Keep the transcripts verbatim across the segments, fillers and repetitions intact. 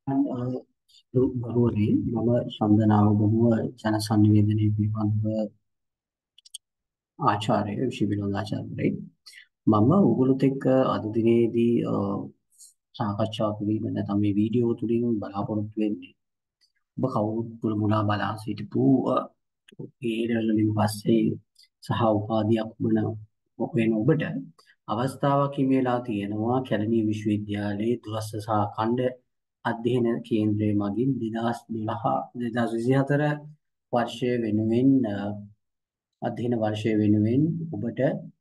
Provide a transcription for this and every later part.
ගරුවනේ මම ශන්දනාව බොහොම ජන සංනිවේදනයේ පිළිබඳව ආචාර්ය විශේෂ විනෝද ආචාර්යවරයෙක්. මම ඔයගොල්ලොත් එක්ක අද දිනේදී අ, සාකච්ඡා කිරීම නැත්නම් මේ වීඩියෝ තුලින් බලාපොරොත්තු වෙන්නේ ඔබ කවුරුත් මුල මුලා බලා සිටපු අ, ඒ වලින් පස්සේ සහ උපාධියක් වන වෙන ඔබට අවස්ථාවක් හිමිලා තියෙනවා කැලණිය විශ්වවිද්‍යාලයේ දුරස්ථ සහ අඛණ්ඩ අධ්‍යයන කේන්ද්‍රය මගින් දෙදාස් දොළහ දෙදාස් විසිහතර වර්ෂය වෙනුවෙන් අ, අධ්‍යයන වර්ෂය වෙනුවෙන් ඔබට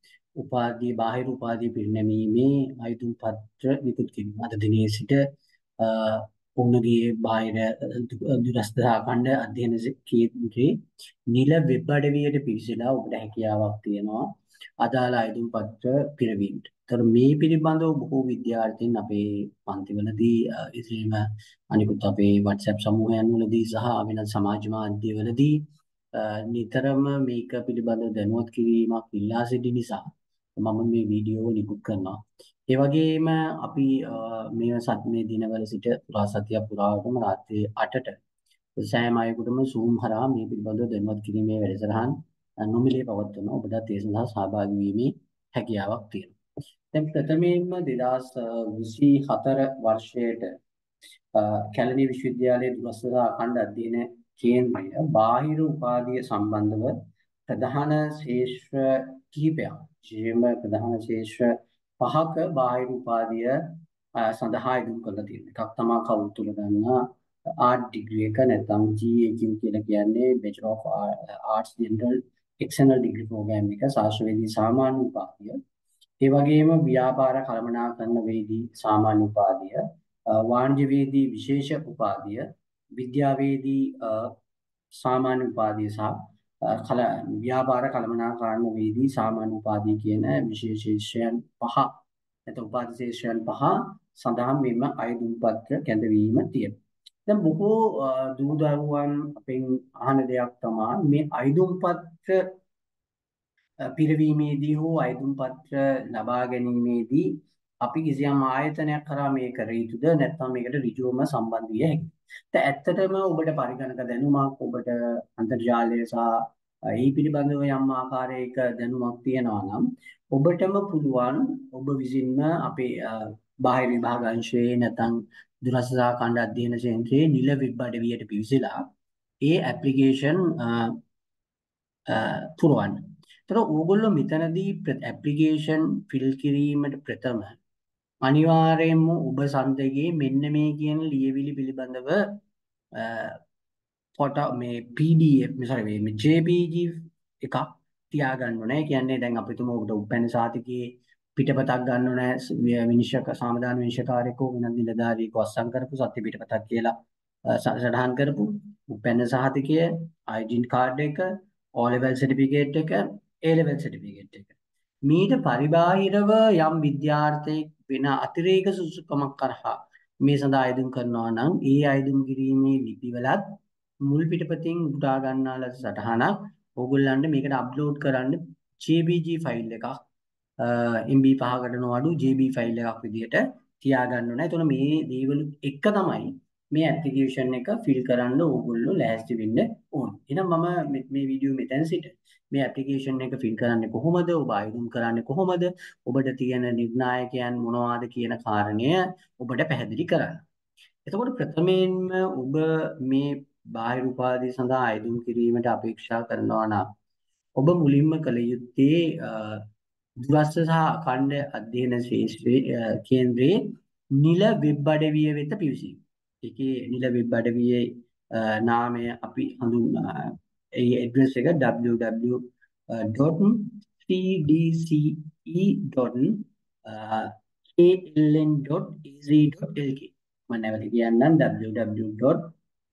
උපාධිය බාහිර උපාධිය පිරිනැමීමේ අයතුම් පත්‍ර නිකුත් කිරීම. අද දිනේ සිට අ, උන්නගේ බාහිර දුරස්ථ අඛණ්ඩ අධ්‍යයන කේන්ද්‍රයේ නිල වෙබ් අඩවියට පිවිසලා ඔබට හැකියාවක් තියෙනවා අදාළ අයතුම් පත්‍ර පිරවීමට. ඒතර මේ පිළිබඳව බොහෝ විද්‍යාර්ථීන් අපේ පන්තිවලදී අ, ඉතිරිම අනිකුත් අපේ WhatsApp සමූහයන් වලදී සහ වෙනත් සමාජ මාධ්‍යවලදී අ, නිතරම මේක පිළිබඳව දැනුවත් කිරීමක් ඉල්ලා සිටි නිසා මම මේ වීඩියෝ නිකුත් කරනවා. ඒ වගේම අපි අ, මේ සත් මේ දිනවල සිට පුරා සතියක් පුරාවටම රාත්‍රී අටට සෑම අයෙකුටම Zoom හරහා මේ පිළිබඳව දැනුවත් කිරීමේ වැඩසටහන් අ, නොමිලේ පවත්වන ඔබට ඒ සඳහා සහභාගී වීමේ හැකියාවක් තියෙනවා. දැන් ප්‍රථමයෙන්ම දෙදාස් විසිහතර වර්ෂයට අ, කැලණි විශ්වවිද්‍යාලයේ දුරස්ථ අඛණ්ඩ අධ්‍යයන කේන්ද්‍රය බාහිර උපාධිය සම්බන්ධව ප්‍රධාන ශේෂ්ත්‍ර කිහිපයක් විශේෂයෙන්ම ප්‍රධාන ශේෂ්ත්‍ර පහක බාහිර උපාධිය අ, සඳහා ඉදිරි කරලා තියෙනවා. එකක් තමයි කවුරුත් තුල දන්නා ආර්ට් ඩිග්‍රී එක නැත්නම් ජී ඒ කියු කියලා කියන්නේ Bachelor of Arts General External Degree Program එක ශාස්ත්‍රවේදී සාමාන්‍ය උපාධිය. ඒ වගේම ව්‍යාපාර කළමනාකරණ වේදී සාමාන්‍ය උපාධිය, අ, වාණිජ්‍යවේදී විශේෂ උපාධිය, විද්‍යාවේදී අ, සාමාන්‍ය උපාධිය සහ අ, කල ව්‍යාපාර කළමනාකරණ වේදී සාමාන්‍ය උපාධිය කියන විශේෂයෙන් පහ නැත්නම් උපාධි ශේෂයන් පහ සඳහා මෙම අයදුම් පත්‍ර කැඳවීම තියෙනවා. දැන් බොහෝ අ, දූ දරුවන් අපෙන් අහන දෙයක් තමයි මේ අයදුම් පත්‍ර පිරවීමේදී හෝ අයදුම් පත්‍ර ලබා ගැනීමේදී අපි කිසියම් ආයතනයක් කරා මේ කර යුතුද නැත්නම් මේකට ඍජුවම සම්බන්ධ විය හැකිද? දැන් ඇත්තටම ඔබට පරිගණක දැනුමක් ඔබට අන්තර්ජාලය සහ ඒ පිළිබඳව යම් ආකාරයක දැනුමක් තියෙනවා නම් ඔබටම පුළුවන් ඔබ විසින්ම අපේ අ, බාහිර විභාග අංශයේ නැත්නම් දුරස්ථ කණ්ඩ අධ්‍යයන කේන්ද්‍රයේ නිල වෙබ් අඩවියට පිවිසලා ඒ ඇප්ලිකේෂන් පුරවන්න. ඒතර ඕගොල්ලෝ මෙතනදී ඇප්ලිකේෂන් ෆිල් කිරීමට ප්‍රථම අනිවාර්යයෙන්ම ඔබ සන්තකයේ මෙන්න මේ කියන ලියවිලි පිළිබඳව ෆොටෝ මේ පී ඩී එෆ් sorry මේ ජේ පී ජී එකක් තියාගන්න ඕනේ. කියන්නේ දැන් අපි තුමු ඔබට උපැන්න සාතිකයේ පිටපතක් ගන්න ඕනේ විනිශ්චය සමාදාන විනිශ්චයකාරයෙක් හෝ වෙනත් නිලධාරියෙක් වස්සම් කරපු සත්‍ය පිටපතක් කියලා අ, ස- සටහන් කරපු උපැන්න සහතිකය අයිඩෙන්ටි කාඩ් එක O level certificate එක A level certificate එක මීට පරිබාහිරව යම් විද්‍යාර්ථයෙක් වෙන අතිරේක සුසුකමක් කරහා මේ සඳහා ආයුධම් කරනවා නම් ඒ ආයුධම් කිරීමේ ලිපිවලත් මුල් පිටපතින් උපුටා ගන්නා ලද සටහනක් ඕගොල්ලන්ට මේකට අප්ලෝඩ් කරන්න ජේ පී ජී ෆයිල් එකක් එම් බී පහකට නොඅඩු ජේ බී ෆයිල් එකක් විදිහට තියාගන්න ඕනේ. එතකොට මේ දේවල් එක තමයි මේ ඇප්ලිකේෂන් එක ෆිල් කරන්න ඕගොල්ලෝ ලෑස්ති වෙන්න ඕනේ. එහෙනම් මම මේ මේ වීඩියෝ මෙතෙන් සිට මේ ඇප්ලිකේෂන් එක ෆිල් කරන්නේ කොහොමද? ඔබ ආයුධම් කරන්නේ කොහොමද? ඔබට තියෙන නිර්ණායකයන් මොනවාද කියන කාරණය ඔබට පැහැදිලි කරන්න. එතකොට ප්‍රථමයෙන්ම ඔබ මේ බාහිර උපාධිය සඳහා ආයුධම් කිරීමට අපේක්ෂා කරනවා නම් ඔබ මුලින්ම කළ යුත්තේ අ, දුරස්ථ සහ අඛණ්ඩ අධ්‍යයන ශාස්ත්‍රයේ අ, කේන්ද්‍රයේ නිල වෙබ් අඩවිය වෙත පිවිසීම. ඒකේ නිල වෙබ් අඩවියේ අ, නාමය අපි හඳුන්වනවා. ඒ ඇඩ්‍රස් එක double-u double-u double-u dot c d c e dot k l n dot a z dot l k මම නැවත කියන්නම් double-u double-u double-u dot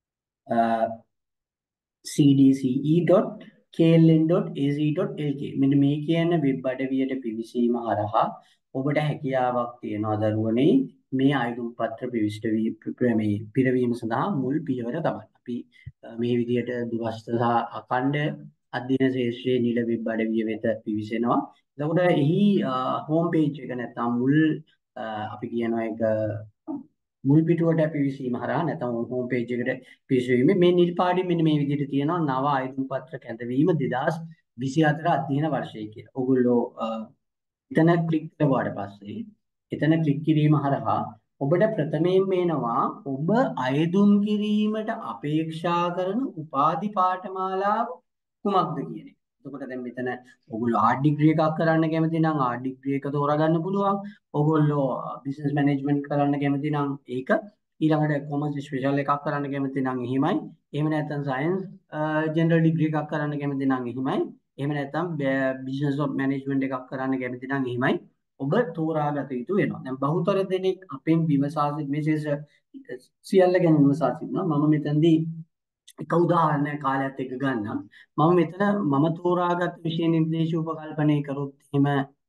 c d c e dot k l n dot a z dot l k මෙන්න මේ කියන web අඩවියට පිවිසීම හරහා ඔබට හැකියාවක් තියෙනවා දරුවනේ මේ ආයුධ පත්‍ර පිවිෂ්ඨ වී මේ පිරවීම සඳහා මුල් පියවර තමයි. අපි අ, මේ විදිහට දුරස්ථ සහ අඛණ්ඩ අධ්‍යයන ශාස්ත්‍රයේ නිල වෙබ් අඩවිය වෙත පිවිසෙනවා. එතකොට එහි හෝම් පේජ් එක නැත්නම් මුල් අ, අපි කියනවා ඒක මුල් පිටුවට පිවිසීම හරහා නැත්නම් හෝම් පේජ් එකට පිවිසීම මේ නිල් පාටින් මෙන්න මේ විදිහට තියෙනවා නව ආයුධ පත්‍ර කැඳවීම දෙදාස් විසිහතර අධ්‍යයන වර්ෂයේ කියලා. ඔගොල්ලෝ අ, එතන ක්ලික් කරුවාට පස්සේ එතන ක්ලික් කිරීම හරහා ඔබට ප්‍රථමයෙන් එනවා ඔබ අයදුම් කිරීමට අපේක්ෂා කරන උපාධි පාඨමාලාව කුමක්ද කියන එක. එතකොට දැන් මෙතන ඔයගොල්ලෝ ආර්ට් ඩිග්‍රී එකක් කරන්න කැමති නම් ආර්ට් ඩිග්‍රී එක තෝරා ගන්න පුළුවන්. ඔයගොල්ලෝ බිස්නස් මැනේජ්මන්ට් කරන්න කැමති නම් ඒක ඊළඟට කොමර්ස් ස්පෙෂල් එකක් කරන්න කැමති නම් එහෙමයි. එහෙම නැත්නම් සයන්ස් ජෙනරල් ඩිග්‍රී එකක් කරන්න කැමති නම් එහෙමයි. එහෙම නැත්නම් බිස්නස් ඔෆ් මැනේජ්මන්ට් එකක් කරන්න කැමති නම් එහෙමයි. ඔබ තෝරාගත යුතු වෙනවා. දැන් බහුතර දෙනෙක් අපෙන් විමසා විශේෂ සියල්ල ගැන විමසා සිටිනවා. මම මෙතනදී එක උදාහරණයක් කාලයත් එක්ක ගන්නම්. මම මෙතන මම තෝරාගත් විෂය නිර්දේශ උපකල්පනය කරොත් එහෙම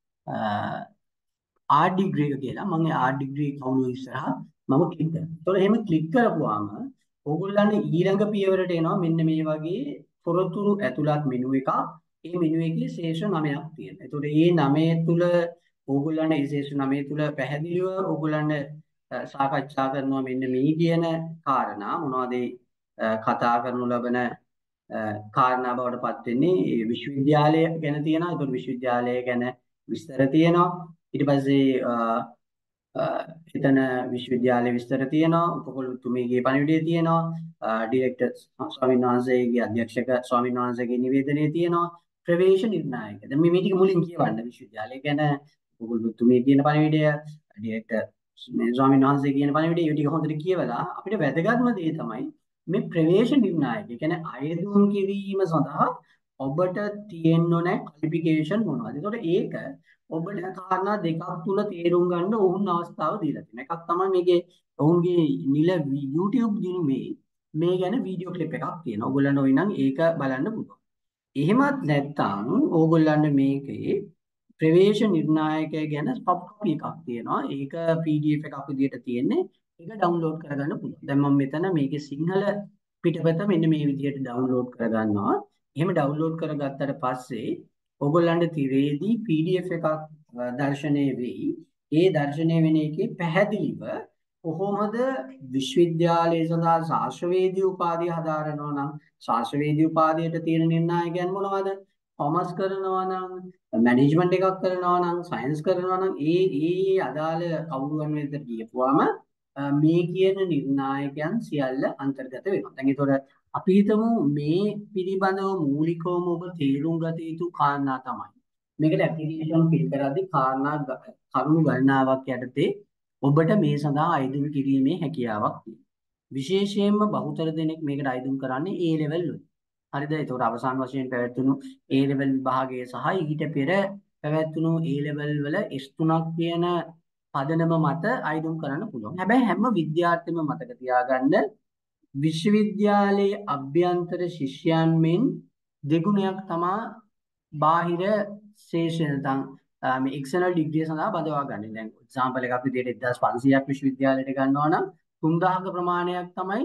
ආර්ට් ඩිග්‍රී එක කියලා මම ආර්ට් ඩිග්‍රී කවුළු ඉස්සරහා මම ක්ලික් කරනවා. ඒතකොට එහෙම ක්ලික් කරපුවාම ඕගොල්ලන්ගේ ඊළඟ පියවරට එනවා මෙන්න මේ වගේ තොරතුරු ඇතුළත් මෙනු එකක්. ඒ මෙනු එකේ ශේෂ නවයක් තියෙනවා. ඒතකොට මේ නවය තුල ඕගොල්ලන්ට මේ ශේෂ නවය තුල පැහැදිලිව ඕගොල්ලන්ට සාකච්ඡා කරනවා මෙන්න මේ කියන කාරණා මොනවද කතා කරනු ලබන කාරණා බවට පත් වෙන්නේ විශ්වවිද්‍යාලය ගැන තියෙනවා. ඒතකොට විශ්වවිද්‍යාලය ගැන විස්තර තියෙනවා. ඊට පස්සේ එතන විශ්වවිද්‍යාලයේ විස්තර තියෙනවා. උපකුලතුමීගේ පණිවිඩය තියෙනවා. ඩිරෙක්ටර් ස්වාමීන් වහන්සේගේ අධ්‍යක්ෂක ස්වාමීන් වහන්සේගේ නිවේදනය තියෙනවා. ප්‍රවේශ නිර්ණායක. දැන් මේ ටික මුලින් කියවන්න විශ්වවිද්‍යාලය ගැන උපකුලතුමී කියන පණිවිඩය, ඩිරෙක්ටර් මේ ස්වාමීන් වහන්සේ කියන පණිවිඩය ඒ ටික හොඳට කියවලා අපිට වැදගත්ම දේ තමයි මේ ප්‍රවේශ නිර්ණායක. ඒ කියන්නේ අයදුම් කිරීම සඳහා ඔබට තියෙන්න ඕන ක්වොලිෆිකේෂන් මොනවද? ඒතකොට ඒක ඔබට කාරණා දෙකක් තුල තේරුම් ගන්න ඔවුන් අවස්ථාව දීලා තියෙනවා. එකක් තමයි මේකේ ඔවුන්ගේ නිල YouTube දිනුමේ මේ ගැන වීඩියෝ ක්ලිප් එකක් තියෙනවා. ඔයගොල්ලන්ට ওই නම් ඒක බලන්න පුළුවන්. එහෙමත් නැත්නම් ඕගොල්ලන්ට මේකේ ප්‍රවේශ නිර්ණායකය ගැන සොෆ්ට් කොපි එකක් තියෙනවා. ඒක P D F එකක් විදිහට තියෙන්නේ. ඒක ඩවුන්ලෝඩ් කරගන්න පුළුවන්. දැන් මම මෙතන මේකේ සිංහල පිටපත මෙන්න මේ විදිහට ඩවුන්ලෝඩ් කරගන්නවා. එහෙම ඩවුන්ලෝඩ් කරගත්තට පස්සේ ඔයගොල්ලන්ට තිරේදී P D F එකක් දර්ශනය වෙයි. ඒ දර්ශනය වෙන එකේ පැහැදිලිව කොහොමද විශ්වවිද්‍යාලයේ සඳහා ශාස්ත්‍රවේදී උපාධිය හදාරනවා නම් ශාස්ත්‍රවේදී උපාධියට තියෙන නිර්ණායකයන් මොනවද? කොමර්ස් කරනවා නම් මැනේජ්මන්ට් එකක් කරනවා නම් සයන්ස් කරනවා නම් ඒ ඒ අදාළ කවුරුන් වෙතට ගියපුවාම මේ කියන නිර්ණායකයන් සියල්ල අන්තර්ගත වෙනවා. දැන් ඒතකොට අපි හිතමු මේ පිළිබඳව මූලිකවම ඔබ තේරුම් ගත යුතු කාරණා තමයි. මේකට ඇප්ලිකේෂන් ෆිල් කරද්දී කාරණා කරුණු ගණනාවක් යටතේ ඔබට මේ සඳහා අයදුම් කිරීමේ හැකියාවක් තියෙනවා. විශේෂයෙන්ම බහුතර දෙනෙක් මේකට අයදුම් කරන්නේ A level වලින්. හරිද? ඒතකොට අවසාන වශයෙන් පැවැත්වුණු A level විභාගයේ සහ ඊට පෙර පැවැත්වුණු A level වල S තුනක් කියන පදනම මත අයදුම් කරන්න පුළුවන්. හැබැයි හැම විද්‍යාර්ථියෙම මතක තියාගන්න විශ්වවිද්‍යාලයේ අභ්‍යන්තර ශිෂ්‍යයන් මෙන් දෙගුණයක් තමා බාහිර ශේෂ්ඨ නැත්නම් මේ එක්ස්ටර්නල් ඩිග්‍රිය සඳහා බදවා ගන්න. දැන් එක්සැම්පල් එකක් විදිහට එක්දාස් පන්සීයක් විශ්වවිද්‍යාලයට ගන්නවා නම් තුන්දාහක ප්‍රමාණයක් තමයි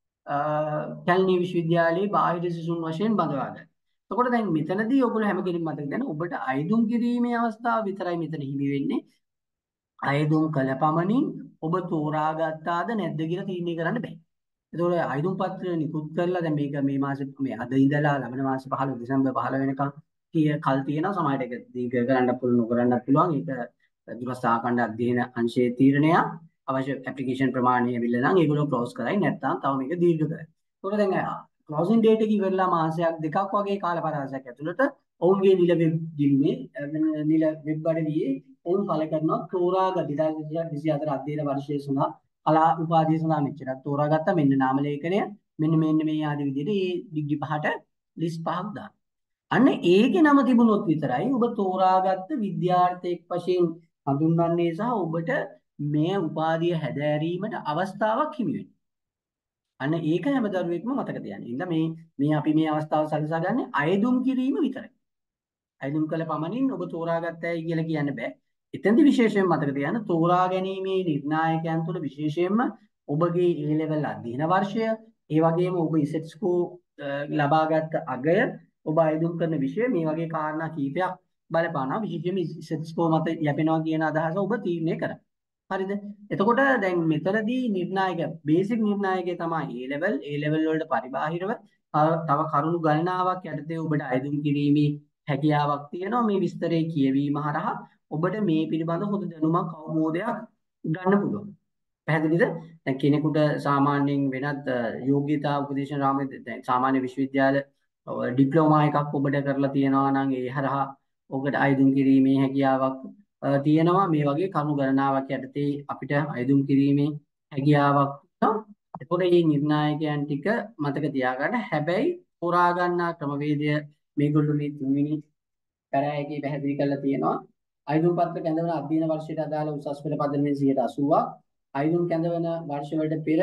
කැලණි විශ්වවිද්‍යාලයේ බාහිර සිසුන් වශයෙන් බදවා ගන්න. එතකොට දැන් මෙතනදී ඔයගොල්ලෝ හැම කෙනෙක්ම මතක ගන්න ඔබට අයදුම් කිරීමේ අවස්ථාව විතරයි මෙතන හිමි වෙන්නේ. අයදුම් කළ පමණින් ඔබ තෝරාගත්තාද නැද්ද කියලා තීරණය කරන්න බෑ. ඒතකොට අයදුම් පත්‍රය නිකුත් කරලා දැන් මේක මේ මාසේ මේ අද ඉඳලා ලබන මාසේ පහළොව දෙසැම්බර් පහළොව වෙනකම් කිය කල් තියෙනවා. සමහරට ඒක දීර්ඝ කරන්න පුළුවන් නොකරන්නත් පුළුවන්. ඒක දුරස්ථාකණ්ඩ අධ්‍යයන අංශයේ තීරණයක්. අවශ්‍ය ඇප්ලිකේෂන් ප්‍රමාණය ඇවිල්ලා නම් ඒගොල්ලෝ ක්ලෝස් කරයි. නැත්නම් තව මේක දීර්ඝ කරයි. ඒතකොට දැන් ක්ලෝසින් ඩේට් එක ඉවරලා මාසයක් දෙකක් වගේ කාල පරාසයක් ඇතුළත ඔවුන්ගේ නිල වෙබ් දිනුමේ නිල වෙබ් අඩවියේ ඔවුන් පළ කරනවා තෝරාගත් දෙදාස් විසිහතර අධ්‍යයන වර්ෂයේ සඳහා කලා උපාධිය සඳහා මෙච්චරක් තෝරාගත්තා. මෙන්න නාම ලේඛනය මෙන්න මෙන්න මේ ආදී විදිහට මේ ඩිග්‍රී පහට ලිස්ට් පහක් දාන්න. අන්න ඒකේ නම තිබුණොත් විතරයි ඔබ තෝරාගත්ත විද්‍යාර්ථයෙක් වශයෙන් හඳුන්වන්නේ සහ ඔබට මේ උපාධිය හැදෑරීමට අවස්ථාවක් හිමි වෙන්නේ. අන්න ඒක හැම දරුවෙක්ම මතක තියාගන්න. ඉතින් මේ මේ අපි මේ අවස්ථාව සලසා ගන්න අයදුම් කිරීම විතරයි. අයදුම් කළ පමණින් ඔබ තෝරාගත්තයි කියලා කියන්න බෑ. එතෙන්දි විශේෂයෙන් මතක තියාගන්න තෝරා ගැනීමේ නිර්ණායකයන් තුළ විශේෂයෙන්ම ඔබගේ A level අධ්‍යයන වර්ෂය, ඒ වගේම ඔබ ඉසෙට් ස්කෝර් ලබාගත් අගය, ඔබ අයදුම් කරන විෂය මේ වගේ කාරණා කීපයක් බලපානවා. විශේෂයෙන්ම ඉසෙට් ස්කෝර් මත යැපෙනවා කියන අදහස ඔබ තීරණය කරන්න. හරිද? එතකොට දැන් මෙතනදී නිර්ණායක බේසික් නිර්ණායකය තමයි A level A level වලට පරිබාහිරව තව තව කරුණු ගණනාවක් යටතේ ඔබට අයදුම් කිරීමේ හැකියාවක් තියෙනවා. මේ විස්තරේ කියවීම හරහා ඔබට මේ පිළිබඳ හොඳ දැනුමක් අවබෝධයක් ගන්න පුළුවන්. පැහැදිලිද? දැන් කෙනෙකුට සාමාන්‍යයෙන් වෙනත් අ, යෝග්‍යතා උපදේශන රාමයේ දැන් සාමාන්‍ය විශ්වවිද්‍යාල අ, ඩිප්ලෝමා එකක් ඔබට කරලා තියෙනවා නම් ඒ හරහා ඔබට අයදුම් කිරීමේ හැකියාවක් අ, තියෙනවා. මේ වගේ කරුණු ගණනාවක් යටතේ අපිට අයදුම් කිරීමේ හැකියාවක් තියෙනවා. එතකොට මේ නිර්ණායකයන් ටික මතක තියාගන්න. හැබැයි හොරා ගන්නා ක්‍රමවේදය මේගොල්ලෝ මේ තුන්වෙනි පැරෑයකේ පැහැදිලි කරලා තියෙනවා. අයදුම් පත්‍ර කැඳවන අධ්‍යයන වර්ෂයට අදාළ උසස් පෙළ පදනමෙන් සියයට අසූවක්, අයදුම් කැඳවන වර්ෂවලට පෙර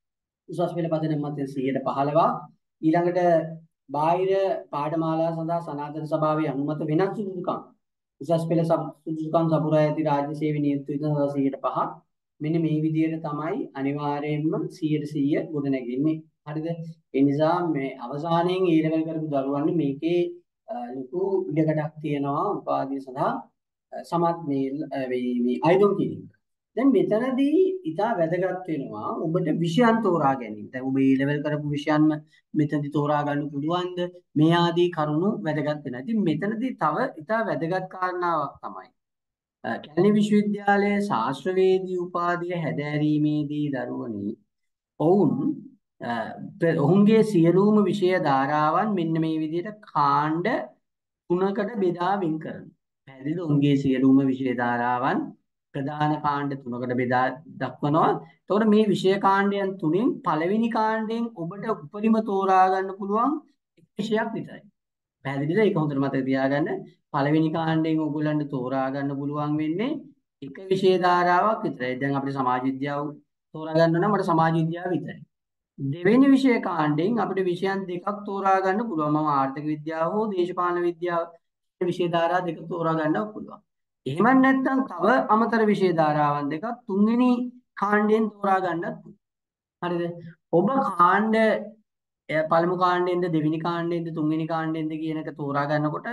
උසස් පෙළ පදනම මත සියයට පහළොවක්, ඊළඟට බාහිර පාඨමාලා සඳහා සනාතන සභාවේ අනුමත වෙනත් සුදුසුකම් උසස් පෙළ සබ- සුදුසුකම් සපුරා ඇති රාජ්‍ය සේවයේ නියුක්ත විතර සියයට පහක්. මෙන්න මේ විදිහට තමයි අනිවාර්යයෙන්ම සියයට සීය ගොඩ නැගෙන්නේ. හරිද? ඒ නිසා මේ අවසානයේ ඒ ලෙවල් කරපු දරුවන්ට මේකේ අ, ලොකු ඉඩකඩක් තියෙනවා උපාධිය සඳහා අ, සමත් මේ අ, මේ මේ අයදුම් කිරීම. දැන් මෙතනදී ඉතා වැදගත් වෙනවා ඔබට විෂයන් තෝරා ගැනීම. දැන් ඔබ ඒ ලෙවල් කරපු විෂයන්ම මෙතනදී තෝරා ගන්න පුළුවන්ද? මේ ආදී කරුණු වැදගත් වෙනවා. ඉතින් මෙතනදී තව ඉතා වැදගත් කාරණාවක් තමයි අ, කැලණි විශ්වවිද්‍යාලයේ ශාස්ත්‍රවේදී උපාධිය හැදෑරීමේදී දරුවනි ඔවුන් අ, පෙ- ඔවුන්ගේ සියලුම විෂය ධාරාවන් මෙන්න මේ විදිහට කාණ්ඩ තුනකට බෙදා වෙන් කරනවා. පැහැදිලිද? ඔවුන්ගේ සියලුම විෂය ධාරාවන් ප්‍රධාන කාණ්ඩ තුනකට බෙදා දක්වනවා. එතකොට මේ විෂය කාණ්ඩයන් තුنين පළවෙනි කාණ්ඩයෙන් ඔබට උපරිම තෝරා ගන්න පුළුවන් එක විෂයක් විතරයි. පැහැදිලිද? ඒක හොඳට මතක තියාගන්න. පළවෙනි කාණ්ඩයෙන් ඔයගොල්ලන්ට තෝරා ගන්න පුළුවන් වෙන්නේ එක විෂය ධාරාවක් විතරයි. දැන් අපිට සමාජ විද්‍යාව තෝරා ගන්න නම් මට සමාජ විද්‍යාව විතරයි. දෙවෙනි විෂය කාණ්ඩයෙන් අපිට විෂයන් දෙකක් තෝරා ගන්න පුළුවන්. මම ආර්ථික විද්‍යාව හෝ දේශපාලන විද්‍යාව විෂය ධාරා දෙක තෝරා ගන්න පුළුවන්. එහෙම නැත්නම් තව අමතර විෂය ධාරාවන් දෙකක් තුන්වෙනි කාණ්ඩයෙන් තෝරා ගන්නත් පුළුවන්. හරිද? ඔබ කාණ්ඩ එය පළමු කාණ්ඩයෙන්ද දෙවෙනි කාණ්ඩයෙන්ද තුන්වෙනි කාණ්ඩයෙන්ද කියන එක තෝරා ගන්නකොට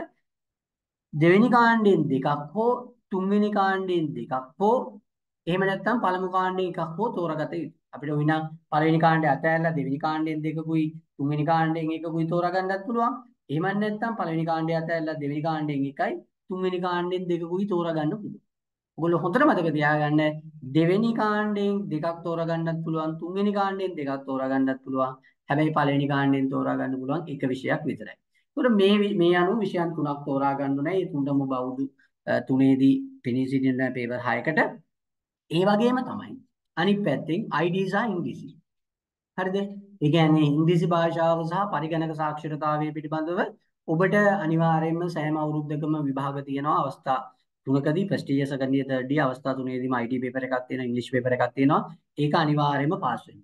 දෙවෙනි කාණ්ඩයෙන් දෙකක් හෝ තුන්වෙනි කාණ්ඩයෙන් දෙකක් හෝ එහෙම නැත්නම් පළමු කාණ්ඩයෙන් එකක් හෝ තෝරාගත යුතුයි. අපිට ওই නම් පළවෙනි කාණ්ඩය අතහැරලා දෙවෙනි කාණ්ඩයෙන් දෙකකුයි තුන්වෙනි කාණ්ඩයෙන් එකකුයි තෝරා ගන්නත් පුළුවන්. එහෙම නැත්නම් පළවෙනි කාණ්ඩය අතහැරලා දෙවෙනි කාණ්ඩයෙන් එකයි තුන්වෙනි කාණ්ඩයෙන් දෙකකුයි තෝරා ගන්න පුළුවන්. ඔයගොල්ලෝ හොඳට මතක තියාගන්න දෙවෙනි කාණ්ඩයෙන් දෙකක් තෝරා ගන්නත් පුළුවන් තුන්වෙනි කාණ්ඩයෙන් දෙකක් තෝරා ගන්නත් පුළුවන්. හැබැයි පළවෙනි කාණ්ඩයෙන් තෝරා ගන්න පුළුවන් එක විෂයක් විතරයි. ඒතකොට මේ වි- මේ අනුව විෂයන් තුනක් තෝරා ගන්න ඕනේ. ඒ තුනම බෞද්ධ තුනේදී පෙනී සිටින පේපර් හයකට. ඒ වගේම තමයි අනිත් පැත්තෙන් I D සහ ඉංග්‍රීසි. හරිද? ඒ කියන්නේ ඉංග්‍රීසි භාෂාව සහ පරිගණක සාක්ෂරතාවය පිළිබඳව ඔබට අනිවාර්යයෙන්ම සෑම අවුරුද්දකම විභාග තියෙනවා අවස්ථා තුනකදී prestigious second year third year අවස්ථා තුනේදීම I T පේපර් එකක් තියෙනවා ඉංග්‍රීසි පේපර් එකක් තියෙනවා. ඒක අනිවාර්යයෙන්ම පාස් වෙන්න.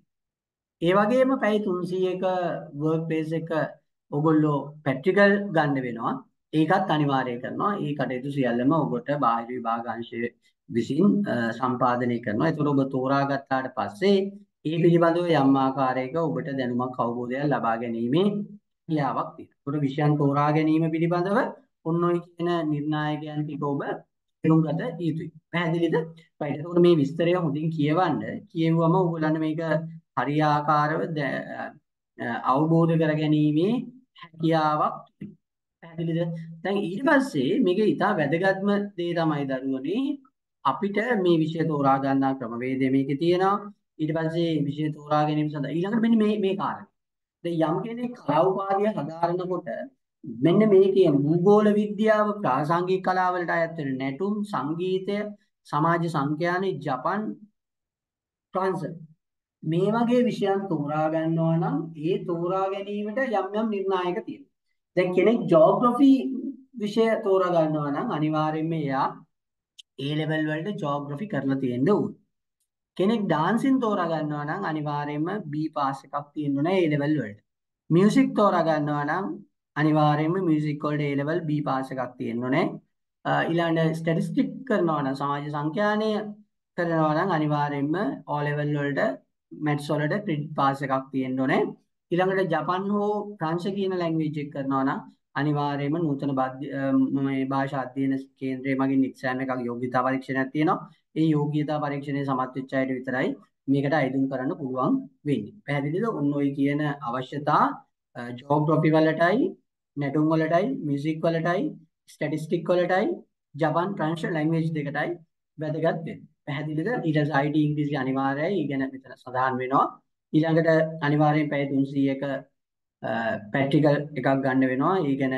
ඒ වගේම පැය තුන්සීයක වර්ක් ප්ලේස් එක ඔයගොල්ලෝ ප්‍රැක්ටිකල් ගන්න වෙනවා. ඒකත් අනිවාර්යයෙන් කරනවා. ඒ කටයුතු සියල්ලම ඔබට බාහිර විභාග අංශය විසින් අ, සම්පාදනය කරනවා. ඒතකොට ඔබ තෝරාගත්තාට පස්සේ ඒ පිළිබඳව යම් ආකාරයක ඔබට දැනුමක් අවබෝධයක් ලබා ගැනීමේ හැකියාවක් තියෙනවා. ඒතකොට විෂයන් තෝරා ගැනීම පිළිබඳව ඔන්න ඔය කියන නිර්ණායකයන් ටික ඔබ තේරුම් ගත යුතුයි. පැහැදිලිද? right. එතකොට මේ විස්තරය හොඳින් කියවන්න. කියවුවම ඔයගොල්ලන්ට මේක හරියාකාරව දැ- අ, අවබෝධ කරගැනීමේ හැකියාවක් තිබෙනවා. පැහැදිලිද? දැන් ඊට පස්සේ මේක ඉතා වැදගත්ම දේ තමයි දරුවනේ අපිට මේ විෂය තෝරා ගන්නා ක්‍රමවේදය මේකේ තියෙනවා. ඊට පස්සේ විෂය තෝරා ගැනීම සඳහා ඊළඟට මෙන්න මේ මේ කාරණා. දැන් යම් කෙනෙක් කලා උපාධිය හදාරනකොට මෙන්න මේ කියන භූගෝල විද්‍යාව ප්‍රාසංගික කලාවලට අයත් වෙන නැටුම් සංගීතය සමාජ සංඛ්‍යාන ජපන් ට්‍රාන්ස් මේ වගේ විෂයන් තෝරා ගන්නවා නම් ඒ තෝරා ගැනීමට යම් යම් නිර්ණායක තියෙනවා. දැන් කෙනෙක් ජියෝග්‍රැෆි විෂය තෝරා ගන්නවා නම් අනිවාර්යයෙන්ම එයා A level වලට ජියෝග්‍රැෆි කරලා තියෙන්න ඕන. කෙනෙක් ඩාන්සින් තෝරා ගන්නවා නම් අනිවාර්යයෙන්ම B පාස් එකක් තියෙන්න ඕනේ A level වලට. මියුසික් තෝරා ගන්නවා නම් අනිවාර්යයෙන්ම මියුසික් වලට A level B පාස් එකක් තියෙන්න ඕනේ. අ, ඊළඟට ස්ටැටිස්ටික් කරනවා නම් සමාජ සංඛ්‍යානය කරනවා නම් අනිවාර්යයෙන්ම O level වලට මැත්ස් වලට ක්‍රෙඩිට් පාස් එකක් තියෙන්න ඕනේ. ඊළඟට ජපන් හෝ ප්‍රංශ කියන ලැන්ග්වේජ් එක කරනවා නම් අනිවාර්යයෙන්ම නූතන බාධ්‍ය- අ, මේ භාෂා අධ්‍යයන කේන්ද්‍රයේ මගින් එක්සෑම් එකක් යෝග්‍යතා පරීක්ෂණයක් තියෙනවා. ඒ යෝග්‍යතා පරීක්ෂණයේ සමත් වෙච්ච අයට විතරයි මේකට අයදුම් කරන්න පුළුවන් වෙන්නේ. පැහැදිලිද? ඔන්න ඔය කියන අවශ්‍යතා ජෝග්‍රෆි වලටයි, නැටුම් වලටයි, මියුසික් වලටයි, ස්ටැටිස්ටික් වලටයි, ජපන් ෆ්‍රැන්ච් ලැන්ග්වේජ් දෙකටයි වැදගත් වෙන්නේ. පැහැදිලිද? ඊට පස්සේ ආයි ටී ඉංග්‍රීසි අනිවාර්යයි. ඊගෙන මෙතන සඳහන් වෙනවා. ඊළඟට අනිවාර්යෙන් පැය තුන්සීයක ප්‍රැක්ටිකල් එකක් ගන්න වෙනවා. ඒ ගැන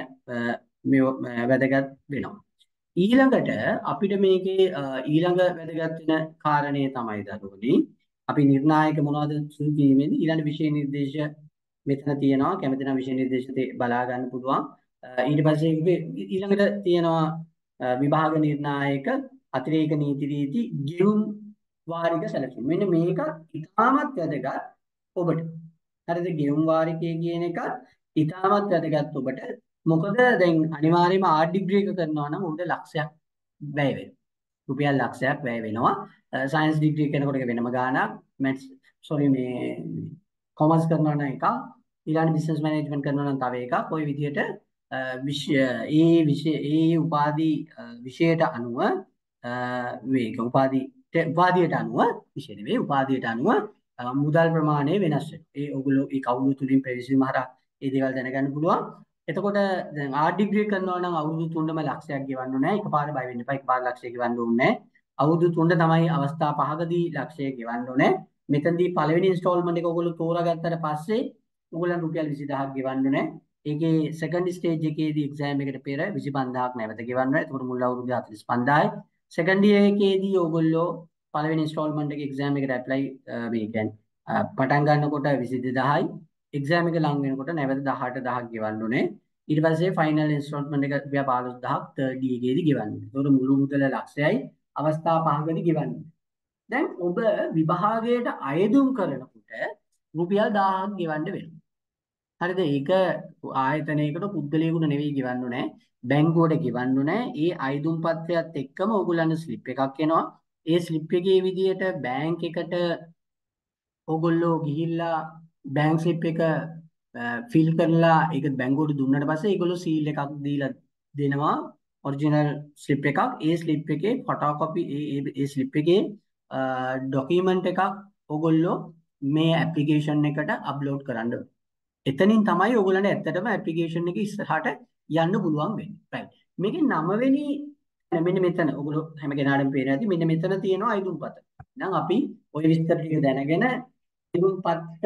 මේ වැදගත් වෙනවා. ඊළඟට අපිට මේකේ අ, ඊළඟ වැදගත් වෙන කාරණේ තමයි දරුවනි. අපි නිර්ණායක මොනවද සුළු කිරීමේදී ඊළඟ විෂය නිර්දේශ මෙතන තියෙනවා. කැමති නම් විෂය නිර්දේශ බලා ගන්න පුළුවන්. අ, ඊට පස්සේ ඉබේ- ඊළඟට තියෙනවා අ, විභාග නිර්ණායක අතිරේක නීති රීති ගෙවුම් වාරික සැලසුම්. මෙන්න මේක ඉතාමත් වැදගත් ඔබට. හරිද? ගෙවුම් වාරිකය කියන එක ඉතාමත් වැදගත් ඔබට. මොකද දැන් අනිවාර්යයෙන්ම ආර්ට් ඩිග්‍රී එක කරනවා නම් උන්ට ලක්ෂයක් වැය වෙනවා. රුපියල් ලක්ෂයක් වැය වෙනවා. සයන්ස් ඩිග්‍රී කෙනෙකුට ඒක වෙනම ගාණක්. මැත්ස් සෝරි මේ කොමර්ස් කරනවා නම් එකක්. ඊළඟ බිස්නස් මැනේජ්මන්ට් කරනවා නම් තව එකක්. ওই විදිහට අ, විෂය ඒ විෂය ඒ උපාධි අ, විෂයට අනුව අ, මේක උපාධි උපාධියට අනුව විෂය නෙවෙයි උපාධියට අනුව අ, මුදල් ප්‍රමාණය වෙනස් වෙනවා. ඒ ඔයගොල්ලෝ ඒ කවුරු තුලින් ප්‍රවේශීම හරහා ඒ දේවල් දැනගන්න පුළුවන්. එතකොට දැන් ආර්ට් ඩිග්‍රී කරනවා නම් අවුරුදු තුනම ලක්ෂයක් ගෙවන්න ඕනේ නැහැ. එකපාර බය වෙන්න එපා. එකපාර ලක්ෂය ගෙවන්න ඕනේ නැහැ. අවුරුදු තුනට තමයි අවස්ථා පහකදී ලක්ෂය ගෙවන්න ඕනේ. මෙතනදී පළවෙනි ඉන්ස්ටෝල්මන්ට් එක ඔයගොල්ලෝ තෝරාගත්තට පස්සේ ඔයගොල්ලන් රුපියල් විසිදහක් ගෙවන්න ඕනේ. ඒකේ සෙකන්ඩ් ස්ටේජ් එකේදී එක්සෑම් එකට පෙර විසිපන්දාහක් නැවත ගෙවන්න ඕනේ. එතකොට මුල් අවුරුද්දේ හතළිස් පන්දාහයි. සෙකන්ඩ් ඉයර් එකේදී ඔයගොල්ලෝ පළවෙනි ඉන්ස්ටෝල්මන්ට් එක එක්සෑම් එකට ඇප්ලයි මේ කියන්නේ අ, පටන් ගන්නකොට විසි දෙදාහයි. එක්සෑම් එක ලඟ වෙනකොට නැවත දහඅට දහයක් ගෙවන්න ඕනේ. ඊට පස්සේ ෆයිනල් ඉන්ස්ටෝල්මන්ට් එක රුපියල් පහළොස්දහක් තර්ඩ් ඊ එකේදී ගෙවන්න ඕනේ. එතකොට මුළු මුදල ලක්ෂයයි අවස්ථා පහකදී ගෙවන්න ඕනේ. දැන් ඔබ විභාගයට අයදුම් කරනකොට රුපියල් දහයක් ගෙවන්න වෙනවා. හරිද? ඒක ආයතනයකට පුද්ගලයෙකුට නෙවෙයි ගෙවන්න ඕනේ. බැංකුවට ගෙවන්න ඕනේ. ඒ අයදුම් පත්‍රයත් එක්කම ඕගොල්ලන්ට ස්ලිප් එකක් එනවා. ඒ ස්ලිප් එකේ විදිහට බැංක් එකට ඕගොල්ලෝ ගිහිල්ලා බැංක් ස්ලිප් එක ෆිල් කරලා ඒක බැංකුවට දුන්නාට පස්සේ ඒගොල්ලෝ සීල් එකක් දීලා දෙනවා. ඔරිජිනල් ස්ලිප් එකක්. ඒ ස්ලිප් එකේ ෆොටෝකොපි ඒ ඒ ඒ ස්ලිප් එකේ ඩොකියුමන්ට් එකක් ඕගොල්ලෝ මේ ඇප්ලිකේෂන් එකට අප්ලෝඩ් කරන්න ඕනේ. එතනින් තමයි ඔයගොල්ලන්ට ඇත්තටම ඇප්ලිකේෂන් එක ඉස්සරහට යන්න පුළුවන් වෙන්නේ. right. මේකේ නවවෙනි මෙන්න මෙතන ඔයගොල්ලෝ හැම කෙනාටම පේන ඇති මෙන්න මෙතන තියෙනවා අයදුම්පත. එහෙනම් අපි ওই විස්තර ටික දැනගෙන අයදුම්පත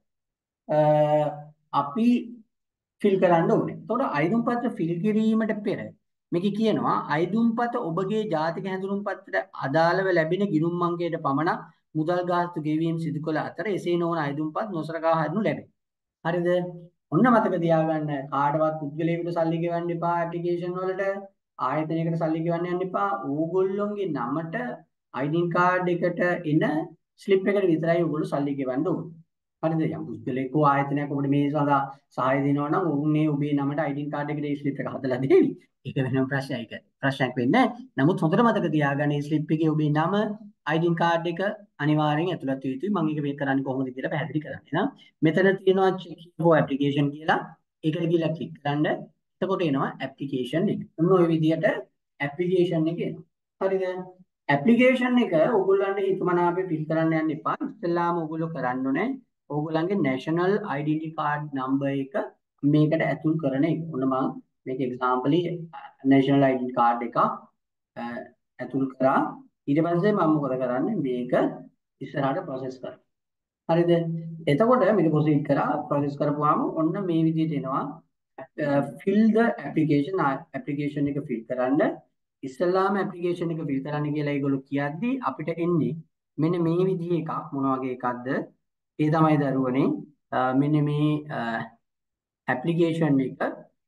අපි ෆිල් කරන්න ඕනේ. එතකොට අයදුම්පත ෆිල් කිරීමට පෙර මේකේ කියනවා අයදුම්පත ඔබගේ ජාතික හැඳුනුම් පත්‍රයට අදාළව ලැබෙන ගිණුම් අංකයට පමණ මුදල් ගාස්තු ගෙවීම සිදු කළ අතර එසේ නොවන අයදුම්පත් නොසලකා හරිනු ලැබේ. හරිද? ඔන්න මතක තියාගන්න කාටවත් පුද්ගලයෙකුට සල්ලි ගෙවන්න එපා ඇප්ලිකේෂන් වලට ආයතනයකට සල්ලි ගෙවන්න යන්න එපා. ඕගොල්ලොන්ගේ නමට අයිඩි කාඩ් එකට එන ස්ලිප් එකට විතරයි ඕගොල්ලෝ සල්ලි ගෙවන්න ඕනේ. හරිද? යම් පුද්ගලයෙක් හෝ ආයතනයක් ඔබට මේ සඳහා සහාය දෙනවා නම් ඔවුන්නේ ඔබේ නමට අයිඩි කාඩ් එකට ඒ ස්ලිප් එක හදලා දෙවි. ඒක වෙනම ප්‍රශ්නයක්. ප්‍රශ්නයක් වෙන්නේ නැහැ. නමුත් හොඳට මතක තියාගන්න මේ ස්ලිප් එකේ ඔබේ නම අයිඩි කාඩ් එක අනිවාර්යෙන් ඇතුළත් වෙ යුතුයි. මම ඒක මේක කරන්නේ කොහොමද කියලා පැහැදිලි කරන්න. එහෙනම් මෙතන තියෙනවා check for application කියලා. ඒකට ගිහලා click කරන්න. එතකොට එනවා application එක. ඔන්න ඔය විදිහට application එක එනවා. හරිද? application එක ඕගොල්ලන්ට හිතමනාපේ fill කරන්න යන්න එපා. ඉස්සෙල්ලාම ඕගොල්ලෝ කරන්න ඕනේ ඕගොල්ලන්ගේ national identity card number එක මේකට ඇතුල් කරන එක. ඔන්න මම මේක example national identity card එකක් ඇතුල් කරා. ඊට පස්සේ මම මොකද කරන්නේ මේක ඉස්සරහට process කරනවා. හරිද? එතකොට මේක proceed කරා process කරපුවාම ඔන්න මේ විදිහට එනවා fill the application application එක fill කරන්න. ඉස්සෙල්ලාම application එක fill කරන්න කියලා ඒගොල්ලෝ කියද්දි අපිට එන්නේ මෙන්න මේ විදිහේ එකක්. මොන වගේ එකක්ද? ඒ තමයි දරුවනේ මෙන්න මේ application එක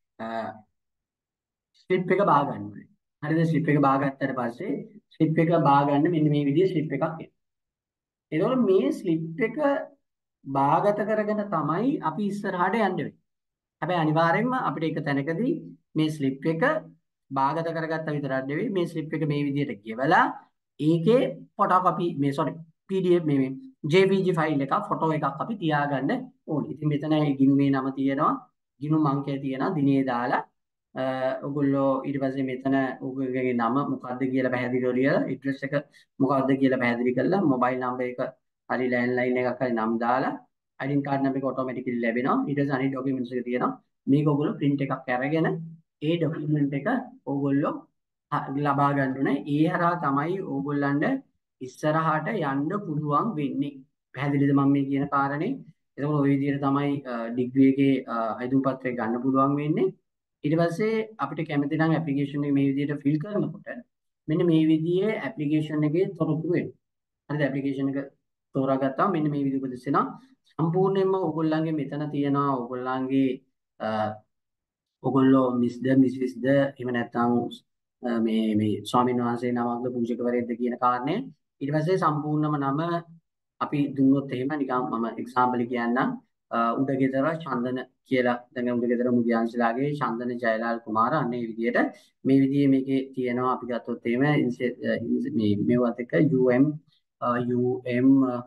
ස්ලිප් එක බා ගන්න ඕනේ. හරිද? ස්ලිප් එක බා ගත්තට පස්සේ ස්ලිප් එක බා ගන්න මෙන්න මේ විදිහේ ස්ලිප් එකක් එනවා. එතකොට මේ ස්ලිප් එක බාගත කරගෙන තමයි අපි ඉස්සරහට යන්න වෙන්නේ. හැබැයි අනිවාර්යෙන්ම අපිට එක තැනකදී මේ ස්ලිප් එක බාගත කරගත්ත විතරක් නෙවෙයි මේ ස්ලිප් එක මේ විදිහට කියවලා ඒකේ ෆොටෝකොපි මේ සෝරි පී ඩී එෆ් මේ ජේ පී ජී ෆයිල් එකක් ෆොටෝ එකක් අපි තියාගන්න ඕනේ. ඉතින් මෙතන ගිණුමේ නම තියෙනවා, ගිණුම් අංකය තියෙනවා, දිනේ දාලා ඔගොල්ලෝ ඊට පස්සේ මෙතන ඔයගොල්ලෝගේ නම මොකද්ද කියලා පැහැදිලිව ලියලා ඇඩ්‍රස් එක මොකද්ද කියලා පැහැදිලි කරලා මොබයිල් නම්බර් එක හරි ලෑන්ඩ්ලයින් එකක් හරි නම් දාලා අයිඩෙන්ටි කාඩ් නම්බර එක ඔටෝමැටිකලි ලැබෙනවා. ඊට පස්සේ අනිත් ડોකියුමන්ට්ස් එක තියෙනවා. මේක ඔයගොල්ලෝ print එකක් අරගෙන ඒ ડોකියුමන්ට් එක ඔයගොල්ලෝ ලබා ගන්න ඕනේ. ඒ හරහා තමයි ඕගොල්ලන්ට ඉස්සරහට යන්න පුළුවන් වෙන්නේ. පැහැදිලිද මම මේ කියන කාරණේ? එතකොට ওই විදිහට තමයි ඩිග්‍රී එකේ අයිඩු පත්‍රය ගන්න පුළුවන් වෙන්නේ. ඊට පස්සේ අපිට කැමති නම් ඇප්ලිකේෂන් එක මේ විදිහට ෆිල් කරනකොට මෙන්න මේ විදිහේ ඇප්ලිකේෂන් එකේ තොරතුරු එනවා. හරිද? ඇප්ලිකේෂන් එක තෝරාගත්තාම මෙන්න මේ විදිහ උපදෙස් එනවා. සම්පූර්ණයෙන්ම ඕගොල්ලන්ගේ මෙතන තියෙනවා ඕගොල්ලන්ගේ ඔගොල්ලෝ මිස්ද මිසිස්ද එහෙම නැත්නම් මේ මේ ස්වාමීන් වහන්සේ නමක්ද පූජකවරයෙක්ද කියන කාරණය ඊට පස්සේ සම්පූර්ණම නම අපි දුන්නොත් එහෙම නිකන් මම එක්සැම්පල් කියන්නම් උඩගෙදර චන්දන කියලා දැන් උඩගෙදර මුදියන්සලාගේ චන්දන ජයලාල් කුමාර අන්න ඒ විදිහට මේ විදිහේ මේකේ තියෙනවා අපි ගත්තොත් එහෙම මේ මේවත් එක UM UM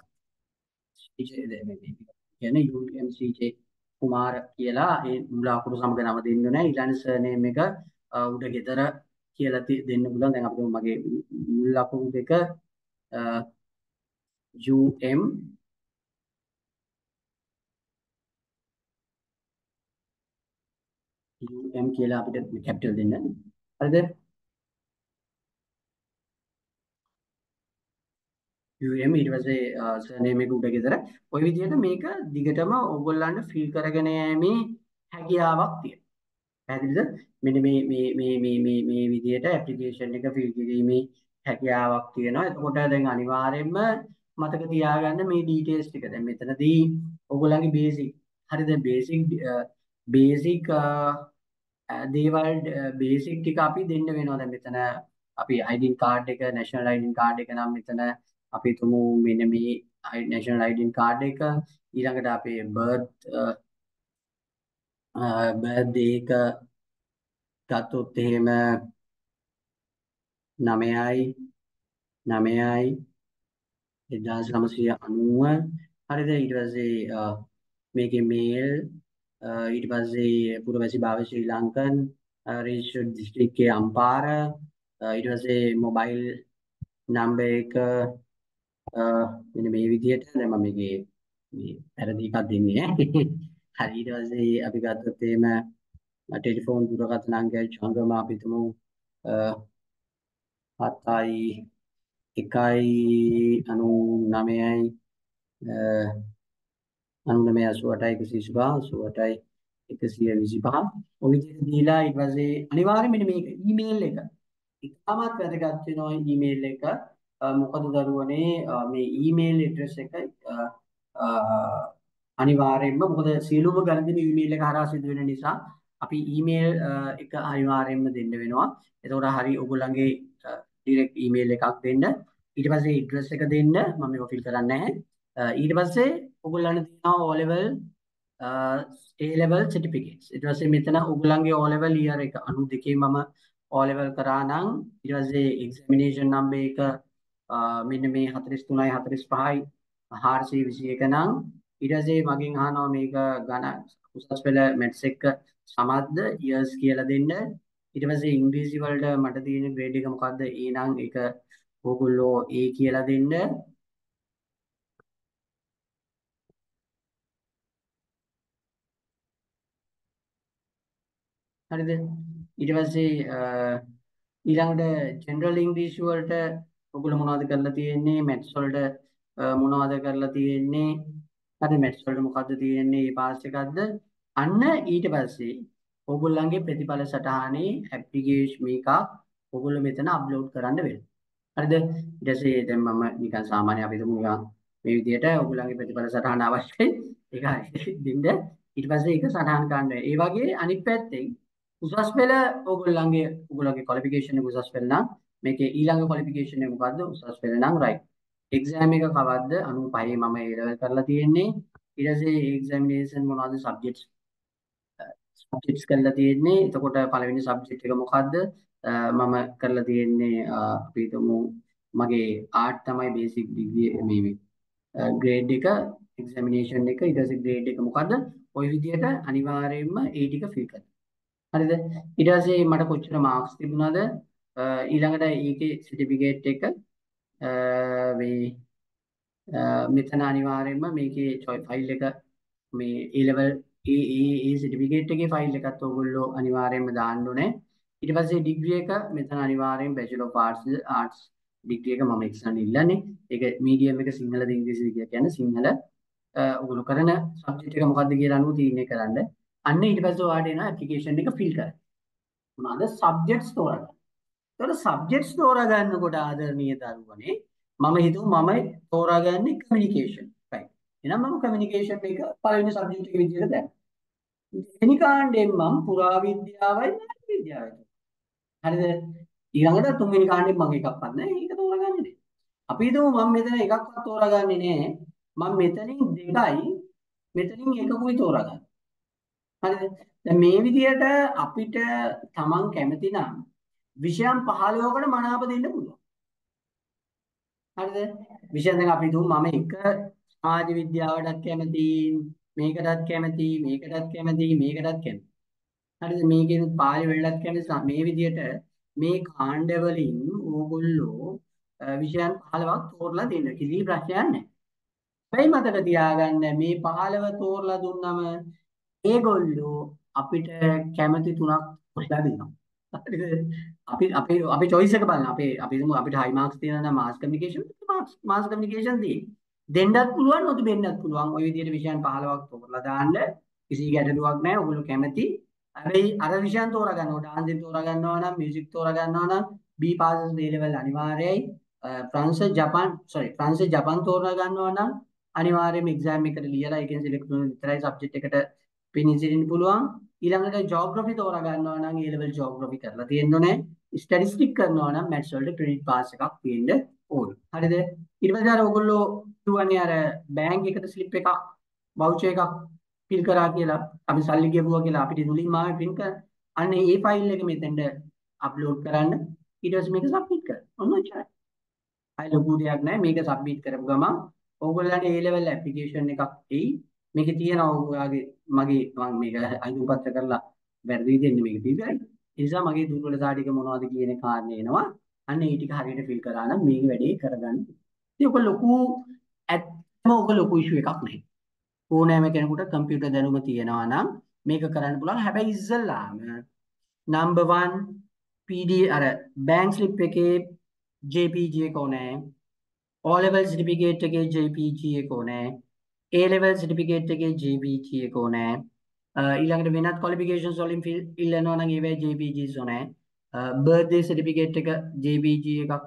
කියන්නේ U M C J කුමාර කියලා ඒ මුල අකුරු සමග නම දෙන්න ඕනේ. ඊළඟ සර්නේම් එක උඩගෙදර කියලා දෙන්න පුළුවන්. දැන් අපිට මගේ මුල් අකුරු දෙක U M U M කියලා අපිට කැපිටල් දෙන්න. හරිද? U M ඊට පස්සේ සර්නේම් එක උඩගෙදර. ওই විදිහට මේක දිගටම ඕගොල්ලන්ට ෆිල් කරගෙන යෑමේ හැකියාවක් තියෙනවා. පැහැදිලිද? මෙන්න මේ මේ මේ මේ මේ මේ විදිහට ඇප්ලිකේෂන් එක ෆිල් කිරීමේ හැකියාවක් තියෙනවා. එතකොට දැන් අනිවාර්යයෙන්ම මතක තියාගන්න මේ ඩීටේල්ස් ටික. දැන් මෙතනදී ඔයගොල්ලන්ගේ බේසික් හරිද? බේසික් බේසික් දේවල් බේසික් ටික අපි දෙන්න වෙනවා. දැන් මෙතන අපි අයිඩෙන්ටි කාඩ් එක නැෂනල් අයිඩෙන්ටි කාඩ් එක නම් මෙතන අපි තුමු මෙන්න මේ නැෂනල් අයිඩෙන්ටි කාඩ් එක ඊළඟට අපේ බර්ත් බර්ත්ඩේ එක ගත්තොත් එහෙම නවයයි නවයයි එක්දාස් නවසිය අනූව හරිද? ඊට පස්සේ මේකේ මේල් ඊට පස්සේ පුරවැසි භාව ශ්‍රී ලංකන් රෙජිස්ටර්ඩ් දිස්ත්‍රික්කයේ අම්පාර ඊට පස්සේ මොබයිල් නම්බර් එක මෙන්න මේ විදිහට දැන් මම මේකේ මේ පැරදි එකක් දෙන්නේ ඈ. හරි ඊට පස්සේ අපි ගත්තොත් එහෙම ටෙලිෆෝන් දුරකථන අංකය ජංගම අපි තුමු හතයි එකයි අනූනවයයි අනූනවය අසූඅටයි එකසිය විසිපහ අසූඅටයි එකසිය විසිපහ ඔය විදිහට දීලා ඊට පස්සේ අනිවාර්යයෙන් මෙන්න මේක ඊමේල් එක ඉතාමත් වැදගත් වෙනවා ඊමේල් එක මොකද දරුවනේ මේ ඊමේල් ඇඩ්‍රස් එක අනිවාර්යයෙන්ම මොකද සියලුම ගණන් ඊමේල් එක හරහා සිදු වෙන නිසා අපි ඊමේල් එක අනිවාර්යයෙන්ම දෙන්න වෙනවා. එතකොට හරි ඔයගොල්ලන්ගේ ඩිරෙක්ට් ඊමේල් එකක් දෙන්න. ඊට පස්සේ ඇඩ්‍රස් එක දෙන්න. මම මේක ෆිල් කරන්නේ නැහැ. ඊට පස්සේ ඔයගොල්ලන්ට තියෙනවා O level A level certificates. ඊට පස්සේ මෙතන ඔයගොල්ලන්ගේ O level year එක ninety-two මම O level කරා නම් ඊට පස්සේ examination number එක මෙන්න මේ forty-three forty-five foursiya twenty-one නම් ඊට පස්සේ මගෙන් අහනවා මේක ගණන් උසස් පෙළ මැත්ස් එක සමත්ද years කියලා දෙන්න. ඊට පස්සේ ඉංග්‍රීසි වලට මට තියෙන ග්‍රේඩ් එක මොකද්ද? ඒ නම් ඒක ඕගොල්ලෝ A කියලා දෙන්න. හරිද? ඊට පස්සේ ඊළඟට ජෙනරල් ඉංග්‍රීසි වලට ඔයගොල්ලෝ මොනවද කරලා තියෙන්නේ? මැත්ස් වලට මොනවද කරලා තියෙන්නේ? හරි මැත්ස් වලට මොකද්ද තියෙන්නේ? ඒ පාස් එකක්ද? අන්න ඊට පස්සේ ඔයගොල්ලන්ගේ ප්‍රතිඵල සටහනේ ඇප්ලිකේෂන් මේක ඔයගොල්ලෝ මෙතන අප්ලෝඩ් කරන්න වෙනවා. හරිද? ඊට පස්සේ දැන් මම නිකන් සාමාන්‍ය අපි තුමු නිකන් මේ විදිහට ඔයගොල්ලන්ගේ ප්‍රතිඵල සටහන අවශ්‍යයි. ඒක හරි දෙන්න. ඊට පස්සේ ඒක සටහන් ගන්න. ඒ වගේ අනිත් පැත්තෙන් උසස් පෙළ ඔයගොල්ලන්ගේ ඔයගොල්ලන්ගේ ක්වොලිෆිකේෂන් එක උසස් පෙළ නම් මේකේ ඊළඟ ක්වොලිෆිකේෂන් එක මොකද්ද? උසස් පෙළ නම් රයිට්. එක්සෑම් එක කවද්ද? ninety-five මම A level කරලා තියෙන්නේ. ඊට පස්සේ එක්සැමිනේෂන් මොනවද සබ්ජෙක්ට්ස් සබ්ජෙක්ට්ස් කරලා තියෙන්නේ. එතකොට පළවෙනි සබ්ජෙක්ට් එක මොකද්ද? මම කරලා තියෙන්නේ අපි හිතමු මගේ ආර්ට් තමයි බේසික් ඩිග්‍රී මේ මේ ග්‍රේඩ් එක එක්සැමිනේෂන් එක ඊට පස්සේ ග්‍රේඩ් එක මොකද්ද? ওই විදිහට අනිවාර්යයෙන්ම ඒ ටික ෆිල් කරන්න. හරිද? ඊට පස්සේ මට කොච්චර මාක්ස් තිබුණාද? ඊළඟට ඒකේ සර්ටිෆිකේට් එක මේ මෙතන අනිවාර්යයෙන්ම මේකේ ෆයිල් එක මේ A level ඒ ඒ ඒ සර්ටිෆිකේට් එකේ ෆයිල් එකත් ඔයගොල්ලෝ අනිවාර්යයෙන්ම දාන්න ඕනේ. ඊට පස්සේ ඩිග්‍රී එක මෙතන අනිවාර්යයෙන් Bachelor of Arts Arts degree එක මම එක්ස්ටර්නල් ඉල්ලන්නේ. ඒක මීඩියම් එක සිංහලද ඉංග්‍රීසිද කියලා කියන්නේ සිංහල. ඔයගොල්ලෝ කරන සබ්ජෙක්ට් එක මොකක්ද කියලා අනුව තීරණය කරන්න. අන්න ඊට පස්සේ ඔයාලට එන ඇප්ලිකේෂන් එක ෆිල් කරන්න. මොනවාද සබ්ජෙක්ට්ස් තෝරගන්න. ඒතකොට සබ්ජෙක්ට්ස් තෝරා ගන්නකොට ආදරණීය දරුවනේ මම හිතුවා මම තෝරාගන්නේ කමියුනිකේෂන්. රයිට්. එහෙනම් මම කමියුනිකේෂන් එක පළවෙනි සබ්ජෙක්ට් එක විදිහට දැම්මා. දෙවෙනි කාණ්ඩයෙන් මම පුරාවිද්‍යාවයි න්‍යාය විද්‍යාවයි. හරිද? ඊළඟට තුන්වෙනි කාණ්ඩයෙන් මම එකක්වත් නැහැ. ඒක තෝරාගන්නේ නැහැ. අපි හිතමු මම මෙතන එකක්වත් තෝරාගන්නේ නැහැ. මම මෙතනින් දෙකයි මෙතනින් එකකුයි තෝරාගන්න. හරිද? දැන් මේ විදිහට අපිට Taman කැමති නම් විෂයන් පහළොවකට මනාප දෙන්න පුළුවන්. හරිද? විෂයන් දැන් අපි දුමු මම එක සමාජ විද්‍යාවටත් කැමති, මේකටත් කැමති, මේකටත් කැමති, මේකටත් කැමති. හරිද? මේකෙන් පාලි වලටත් කැමති. මේ විදිහට මේ කාණ්ඩ වලින් ඕගොල්ලෝ විෂයන් පහළොවක් තෝරලා දෙන්න. කිසි ප්‍රශ්නයක් නැහැ. හැබැයි මතක තියාගන්න මේ පහළොව තෝරලා දුන්නම ඒගොල්ලෝ අපිට කැමති තුනක් හොයලා දෙනවා. හරිද? අපි අපි අපි choice එක බලන්න. අපේ අපි හිතමු අපිට high marks තියෙනවා නම් mass communication mass mass communication දී දෙන්නත් පුළුවන් නොතිබෙන්නත් පුළුවන්. ওই විදිහට විෂයන් පහළොවක් තෝරලා දාන්න කිසි ගැටලුවක් නැහැ. ඔයගොල්ලෝ කැමති. හැබැයි අර විෂයන් තෝරා ගන්නවා. ඩාන්සින් තෝරා ගන්නවා නම් මියුසික් තෝරා ගන්නවා නම් B passes A level අනිවාර්යයි. France Japan sorry France Japan තෝරා ගන්නවා නම් අනිවාර්යයෙන්ම එක්සෑම් එකට ලියලා ඒකෙන් සිලෙක්ට් කරන විතරයි සබ්ජෙක්ට් එකට පිනිසිරින් පුළුවන්. ඊළඟට ජියෝග්‍රැෆි තෝරා ගන්නවා නම් A level ජියෝග්‍රැෆි කරලා තියෙන්න ඕනේ. ස්ටැටිස්ටික් කරනවා නම් මැත්ස් වලට ක්‍රෙඩිට් පාස් එකක් තියෙන්න ඕනේ. හරිද? ඊට පස්සේ අර ඔයගොල්ලෝ කියවන්නේ අර බැංක් එකට ස්ලිප් එකක් වවුචර් එකක් ෆිල් කරා කියලා අපි සල්ලි ගෙවුවා කියලා අපිට මුලින්ම ආවේ print කරන්න. අන්න ඒ ෆයිල් එක මෙතෙන්ට අප්ලෝඩ් කරන්න. ඊට පස්සේ මේක සබ්මිට් කරන්න. ඔන්න ඔච්චරයි. අය ලොකු දෙයක් නැහැ. මේක සබ්මිට් කරපු ගමන් ඕගොල්ලන්ට A level ඇප්ලිකේෂන් එකක් එයි. මේකේ තියෙනවා ඔයාගේ මගේ මම මේක අයිතිපත්‍ර කරලා වැරදි දෙන්නේ මේක තිබ්බයි. ඒ නිසා මගේ දුර්වලතා ටික මොනවද කියන කාරණේ එනවා. අන්න ඒ ටික හරියට ෆිල් කරා නම් මේක වැඩේ කරගන්න. ඉතින් ඔක ලොකු ඇත්තම ඔක ලොකු ඉෂුව එකක් නෙවෙයි. ඕනෑම කෙනෙකුට කම්පියුටර් දැනුම තියෙනවා නම් මේක කරන්න පුළුවන්. හැබැයි ඉස්සල්ලාම number one P D අර බැංක් ස්ලිප් එකේ J P G එක ඕනේ. O level certificate එකේ J P G එක ඕනේ. A level certificate එකේ J P G එක ඕනේ. ඊළඟට වෙනත් qualifications වලින් ඉල්ලනවා නම් ඒවැ J P Gs ඕනේ. birthday certificate එක J P G එකක්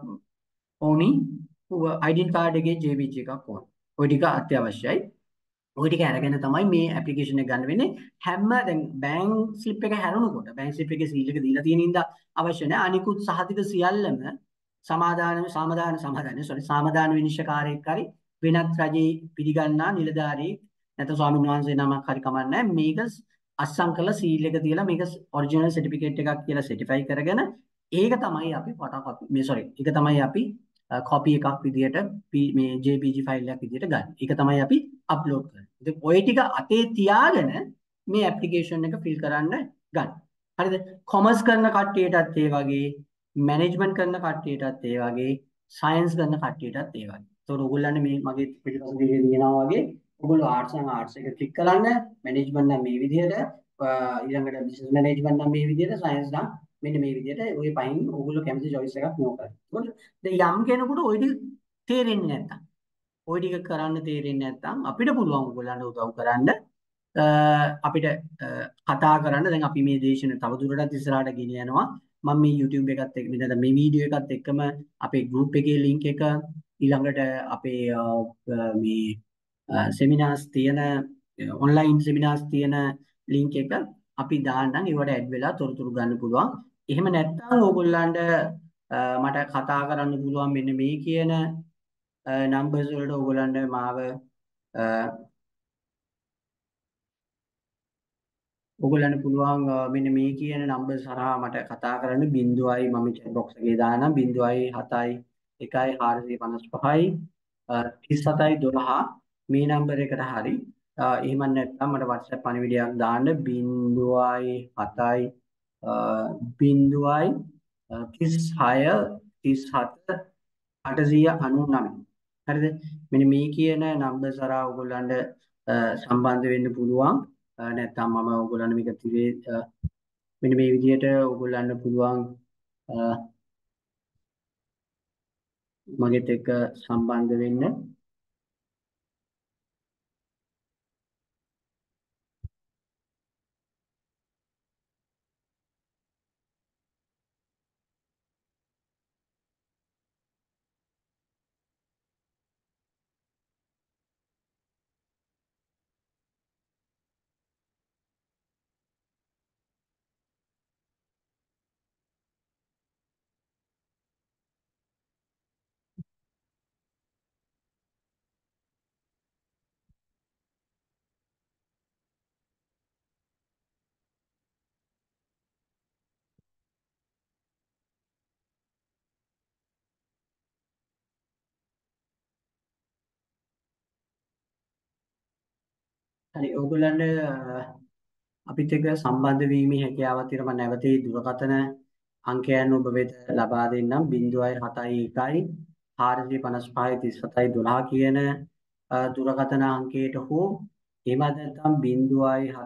ඕනි. identity card එකේ J P G එකක් ඕනේ. ඔය ටික අත්‍යවශ්‍යයි. ඔය ටික අරගෙන තමයි මේ ඇප්ලිකේෂන් එක ගන්න වෙන්නේ. හැම දැන් බැංක් ස්ලිප් එක හැරුණකොට බැංක් ස්ලිප් එකේ සීල් එක දීලා තියෙන ඉඳ අවශ්‍ය නැහැ. අනිකුත් සහතික සියල්ලම සමාදාන සමාදාන සමාදාන sorry සමාදාන විනිශ්චයකාරයෙක් හරි වෙනත් රජයේ පිළිගන්නා නිලධාරී නැත්නම් ස්වාමීන් වහන්සේ නමක් හරි කමන්නේ මේක අස්සම් කරලා සීල් එක තියලා මේක ඔරිජිනල් සර්ටිෆිකේට් එකක් කියලා සර්ටිෆයි කරගෙන ඒක තමයි අපි ෆොටෝ කොපි මේ sorry ඒක තමයි අපි කොපි එකක් විදියට මේ J P G ෆයිල් එකක් විදියට ගන්න. ඒක තමයි අපි අප්ලෝඩ් කරන්නේ. ඉතින් ඔය ටික අතේ තියාගෙන මේ ඇප්ලිකේෂන් එක ෆිල් කරන්න ගන්න. හරිද? කොමර්ස් කරන කට්ටියටත් ඒ වගේ මැනේජ්මන්ට් කරන කට්ටියටත් ඒ වගේ සයන්ස් කරන කට්ටියටත් ඒ වගේ. ඒතකොට ඔයගොල්ලන්ට මේ මගේ පිටිපස්ස දිගේ දිනනවා වගේ ඔයගොල්ලෝ ආර්ට්ස් නම් ආර්ට්ස් එක ක්ලික් කරන්න, මැනේජ්මන්ට් නම් මේ විදිහට, ඊළඟට බිස්නස් මැනේජ්මන්ට් නම් මේ විදිහට, සයන්ස් නම් මෙන්න මේ විදිහට ඔය පයින් ඔයගොල්ලෝ කැමති choice එකක් නෝ කරන්න. ඒකට දැන් යම් කෙනෙකුට ওই ටික තේරෙන්නේ නැත්තම්, ওই ටික කරන්න තේරෙන්නේ නැත්තම් අපිට පුළුවන් ඔයගොල්ලන්ට උදව් කරන්න. අපිට කතා කරන්න. දැන් අපි මේ දේශන තව දුරටත් ඉස්සරහට ගෙනියනවා. මම මේ YouTube එකත් එක්ක මෙතන මේ වීඩියෝ එකත් එක්කම අපේ group එකේ link එක ඊළඟට අපේ මේ seminars තියෙන online seminars තියෙන link එක අපි දාන්නම්. ඒවට add වෙලා තොරතුරු ගන්න පුළුවන්. එහෙම නැත්නම් ඕගොල්ලන්ට මට කතා කරන්න පුළුවන් මෙන්න මේ කියන numbers වලට ඕගොල්ලන්ට මාව ඔයගොල්ලන්ට පුළුවන් මෙන්න මේ කියන නම්බර් හරහා මට කතා කරන්න බිංදුවයි මම chat box එකේ දානම් බිංදුවයි හතයි එකයි හාරසිය පනස් පහයි තිස් හතයි දොළහ මේ නම්බර් එකට හරි එහෙම නැත්නම් මට WhatsApp පණිවිඩයක් දාන්න බිංදුවයි හතයි බිංදුවයි තිස් හය තිස් හත අටසිය අනූනමය. හරිද? මෙන්න මේ කියන නම්බර් සරා ඔයගොල්ලන්ට අ, සම්බන්ධ වෙන්න පුළුවන්. අ, නැත්නම් මම ඔයගොල්ලන්ට මේක තිරේ අ, මෙන්න මේ විදිහට ඔයගොල්ලන්ට පුළුවන් අ, මගෙත් එක්ක සම්බන්ධ වෙන්න. හරි ඔයගොල්ලන්ට අ, අපිත් එක්ක සම්බන්ධ වීමේ හැකියාවක් තියෙනවා. මම නැවතී දුරකථන අංකයන් ඔබ වෙත ලබා දෙන්නම්. ज़ीरो सेवन वन फ़ाइव पाँच पाँच तीन सात एक दो කියන අ, දුරකථන අංකයට හෝ එහෙම නැත්නම් ज़ीरो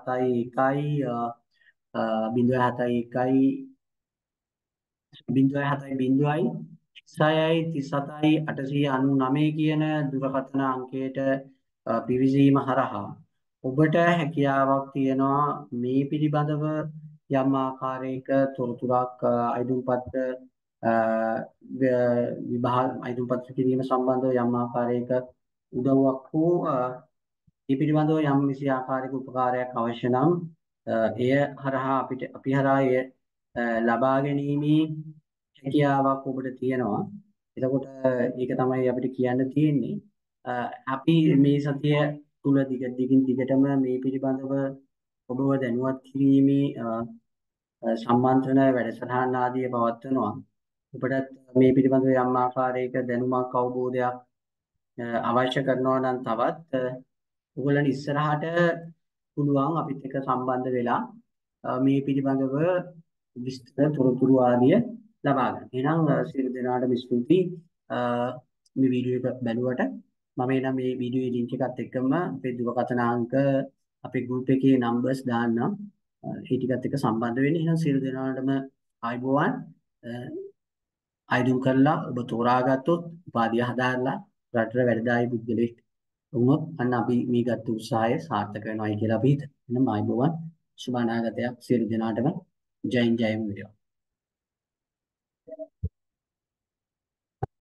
सेवन वन බිංදුවයි හතයි බිංදුවයි තිස්සයයි තිස්සතයි අටසිය අනූනමය කියන දුරකථන අංකයට අ, පිවිසීම හරහා ඔබට හැකියාවක් තියෙනවා මේ පිළිබඳව යම් ආකාරයක තොරතුරක් අ, අයිදුම්පත් අ, ව්‍ය- විභාග අයිදුම්පත් කිරීම සම්බන්ධව යම් ආකාරයක උදව්වක් හෝ අ, මේ පිළිබඳව යම් කිසි ආකාරයක උපකාරයක් අවශ්‍ය නම් අ, එය හරහා අපිට අපි හරහා එය අ, ලබා ගැනීමේ හැකියාවක් ඔබට තියෙනවා. එතකොට ඒක තමයි අපිට කියන්න තියෙන්නේ. අ, අපි මේ සතිය තුල දිග දිගින් දිගටම මේ පිළිබඳව ඔබව දැනුවත් කිරීමේ අ, අ, සම්මන්ත්‍රණ වැඩසටහන් ආදිය පවත්වනවා. ඔබටත් මේ පිළිබඳව යම් ආකාරයක දැනුමක් අවබෝධයක් අ, අවශ්‍ය කරනවා නම් තවත් අ, ඔයගොල්ලන් ඉස්සරහට පුළුවන් අපිත් එක්ක සම්බන්ධ වෙලා අ, මේ පිළිබඳව විස්තර තොරතුරු ආදිය ලබා ගන්න. එහෙනම් අ, සියලු දෙනාටම ස්තුතියි අ, මේ වීඩියෝ එක බැලුවට. මම එනම් මේ වීඩියෝ ලින්ක් එකත් එක්කම අපේ දුරකථන අංක අපේ group එකේ numbers දාන්නම්. අ, ඒ ටිකත් එක්ක සම්බන්ධ වෙන්න. එහෙනම් සියලු දෙනාටම ආයුබෝවන්. අ, ආයුධම් කරලා ඔබ තෝරාගත්තොත් උපාධිය හදාarලා රටට වැඩදායී පුද්ගලෙක් වුණොත් අන්න අපි මේ ගත්ත උත්සාහය සාර්ථක වෙනවායි කියලා අපි හිතනවා. එහෙනම් ආයුබෝවන්. සුබ අනාගතයක් සියලු දෙනාටම. ජයෙන් ජයම වේවා.